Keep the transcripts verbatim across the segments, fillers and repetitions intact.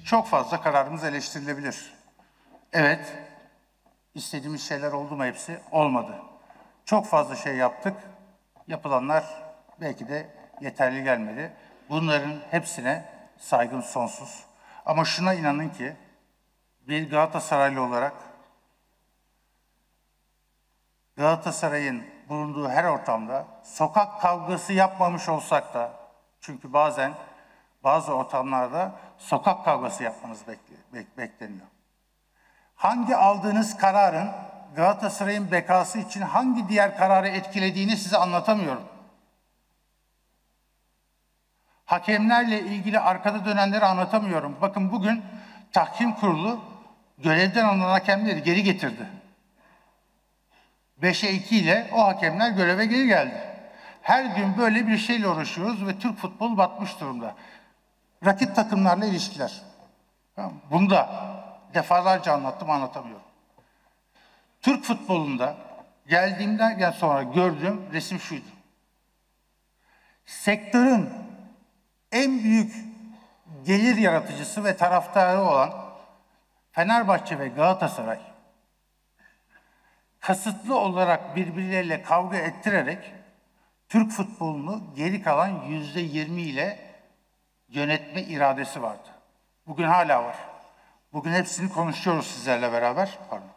Çok fazla kararımız eleştirilebilir. Evet, istediğimiz şeyler oldu mu hepsi? Olmadı. Çok fazla şey yaptık. Yapılanlar belki de yeterli gelmedi. Bunların hepsine saygım sonsuz. Ama şuna inanın ki bir Galatasaraylı olarak Galatasaray'ın bulunduğu her ortamda sokak kavgası yapmamış olsak da, çünkü bazen bazı ortamlarda sokak kavgası yapmanız bekleniyor. Hangi aldığınız kararın Galatasaray'ın bekası için hangi diğer kararı etkilediğini size anlatamıyorum. Hakemlerle ilgili arkada dönenleri anlatamıyorum. Bakın bugün tahkim kurulu görevden alınan hakemleri geri getirdi. beşe iki ile o hakemler göreve geri geldi. Her gün böyle bir şeyle uğraşıyoruz ve Türk futbolu batmış durumda. Rakip takımlarla ilişkiler. Bunu da defalarca anlattım, anlatamıyorum. Türk futbolunda geldiğimden sonra gördüğüm resim şuydu. Sektörün en büyük gelir yaratıcısı ve taraftarı olan Fenerbahçe ve Galatasaray kasıtlı olarak birbirleriyle kavga ettirerek Türk futbolunu geri kalan yüzde yirmi ile yönetme iradesi vardı. Bugün hala var. Bugün hepsini konuşuyoruz sizlerle beraber. Pardon.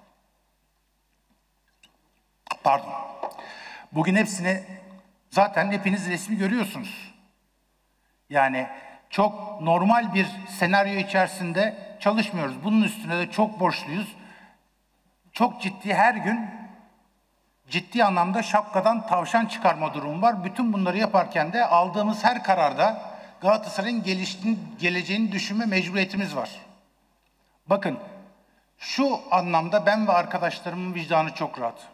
Pardon. Bugün hepsini zaten hepiniz resmi görüyorsunuz. Yani çok normal bir senaryo içerisinde çalışmıyoruz. Bunun üstüne de çok borçluyuz. Çok ciddi, her gün ciddi anlamda şapkadan tavşan çıkarma durumu var. Bütün bunları yaparken de aldığımız her kararda Galatasaray'ın geleceğini düşünme mecburiyetimiz var. Bakın, şu anlamda ben ve arkadaşlarımın vicdanı çok rahat.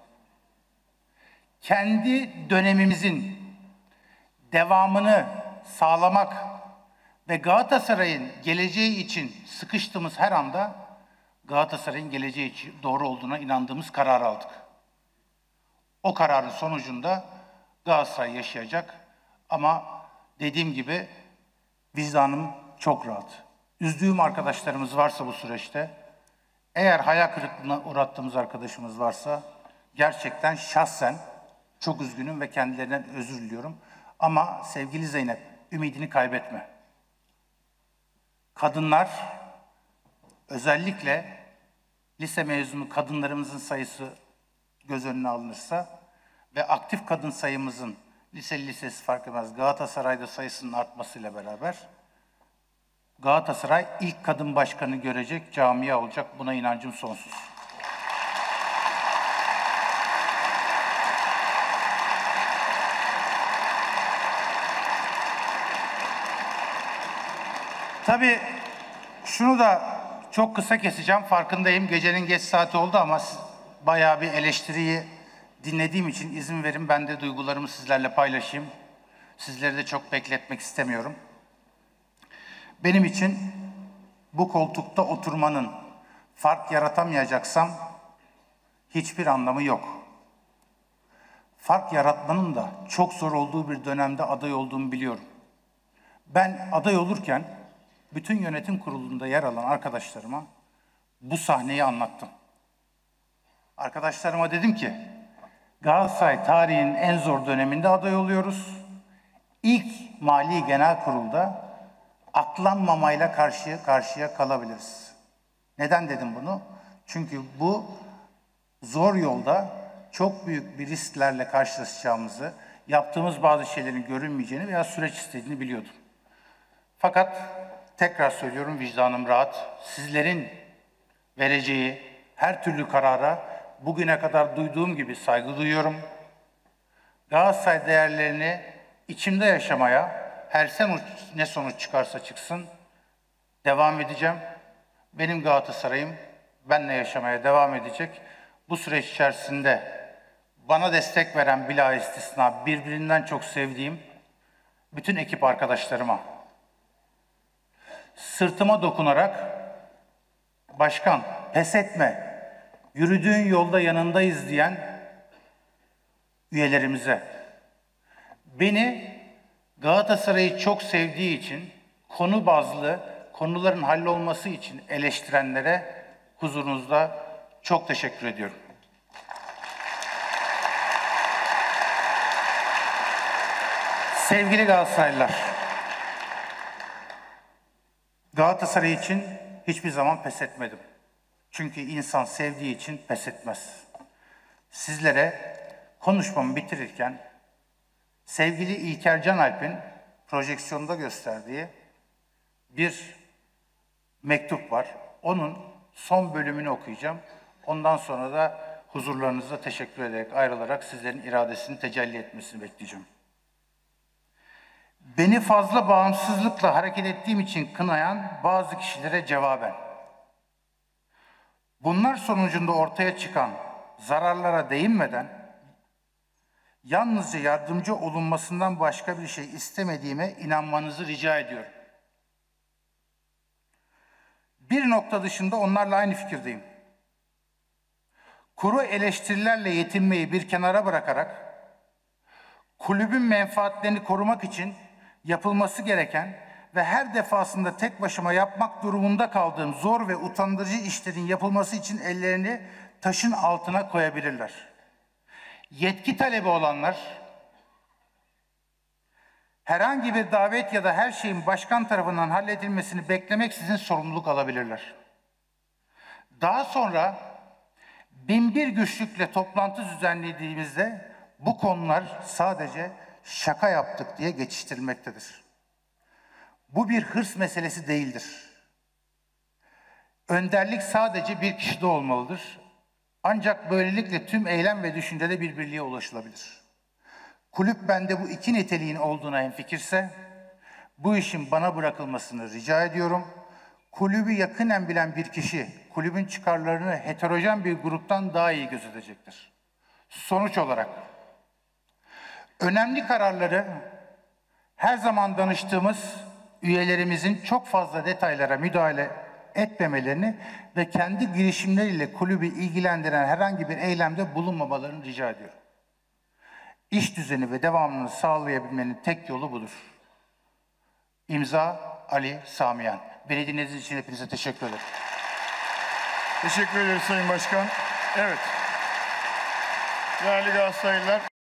Kendi dönemimizin devamını sağlamak ve Galatasaray'ın geleceği için sıkıştığımız her anda Galatasaray'ın geleceği için doğru olduğuna inandığımız kararı aldık. O kararın sonucunda Galatasaray yaşayacak ama dediğim gibi vicdanım çok rahat. Üzdüğüm arkadaşlarımız varsa bu süreçte, eğer hayal kırıklığına uğrattığımız arkadaşımız varsa gerçekten şahsen çok üzgünüm ve kendilerinden özür diliyorum. Ama sevgili Zeynep, ümidini kaybetme. Kadınlar, özellikle lise mezunu kadınlarımızın sayısı göz önüne alınırsa ve aktif kadın sayımızın liseli lisesi fark etmez Galatasaray'da sayısının artmasıyla beraber Galatasaray ilk kadın başkanı görecek camia olacak. Buna inancım sonsuz. Tabii şunu da çok kısa keseceğim. Farkındayım. Gecenin geç saati oldu ama bayağı bir eleştiriyi dinlediğim için izin verin. Ben de duygularımı sizlerle paylaşayım. Sizleri de çok bekletmek istemiyorum. Benim için bu koltukta oturmanın fark yaratamayacaksam hiçbir anlamı yok. Fark yaratmanın da çok zor olduğu bir dönemde aday olduğumu biliyorum. Ben aday olurken bütün yönetim kurulunda yer alan arkadaşlarıma bu sahneyi anlattım. Arkadaşlarıma dedim ki, Galatasaray tarihinin en zor döneminde aday oluyoruz. İlk Mali Genel Kurul'da aklanmamayla karşıya karşıya kalabiliriz. Neden dedim bunu? Çünkü bu zor yolda çok büyük bir risklerle karşılaşacağımızı, yaptığımız bazı şeylerin görünmeyeceğini veya süreç istediğini biliyordum. Fakat tekrar söylüyorum, vicdanım rahat. Sizlerin vereceği her türlü karara bugüne kadar duyduğum gibi saygı duyuyorum. Galatasaray değerlerini içimde yaşamaya, her sonuç, ne sonuç çıkarsa çıksın, devam edeceğim. Benim Galatasaray'ım benimle yaşamaya devam edecek. Bu süreç içerisinde bana destek veren bila istisna birbirinden çok sevdiğim bütün ekip arkadaşlarıma, sırtıma dokunarak, başkan pes etme, yürüdüğün yolda yanındayız diyen üyelerimize, beni Galatasaray'ı çok sevdiği için konu bazlı konuların hallolması için eleştirenlere huzurunuzda çok teşekkür ediyorum. Sevgili Galatasaraylılar, Galatasaray için hiçbir zaman pes etmedim. Çünkü insan sevdiği için pes etmez. Sizlere konuşmamı bitirirken sevgili İlker Canalp'in projeksiyonda gösterdiği bir mektup var. Onun son bölümünü okuyacağım. Ondan sonra da huzurlarınızda teşekkür ederek ayrılarak sizlerin iradesini tecelli etmesini bekleyeceğim. Beni fazla bağımsızlıkla hareket ettiğim için kınayan bazı kişilere cevaben, bunlar sonucunda ortaya çıkan zararlara değinmeden, yalnızca yardımcı olunmasından başka bir şey istemediğime inanmanızı rica ediyorum. Bir nokta dışında onlarla aynı fikirdeyim. Kuru eleştirilerle yetinmeyi bir kenara bırakarak, kulübün menfaatlerini korumak için yapılması gereken ve her defasında tek başıma yapmak durumunda kaldığım zor ve utandırıcı işlerin yapılması için ellerini taşın altına koyabilirler. Yetki talebi olanlar, herhangi bir davet ya da her şeyin başkan tarafından halledilmesini beklemeksizin sorumluluk alabilirler. Daha sonra binbir güçlükle toplantı düzenlediğimizde bu konular sadece şaka yaptık diye geçiştirilmektedir. Bu bir hırs meselesi değildir. Önderlik sadece bir kişide olmalıdır. Ancak böylelikle tüm eylem ve düşüncede bir birliğe ulaşılabilir. Kulüp bende bu iki niteliğin olduğuna hemfikirse, bu işin bana bırakılmasını rica ediyorum. Kulübü yakinen bilen bir kişi, kulübün çıkarlarını heterojen bir gruptan daha iyi gözetecektir. Sonuç olarak, önemli kararları her zaman danıştığımız üyelerimizin çok fazla detaylara müdahale etmemelerini ve kendi girişimleriyle kulübü ilgilendiren herhangi bir eylemde bulunmamalarını rica ediyorum. İş düzeni ve devamını sağlayabilmenin tek yolu budur. İmza Ali Samiyan. Beni dinlediğiniz için hepinize teşekkür ederim. Teşekkür ederiz Sayın Başkan. Evet. Değerli Galatasaraylılar.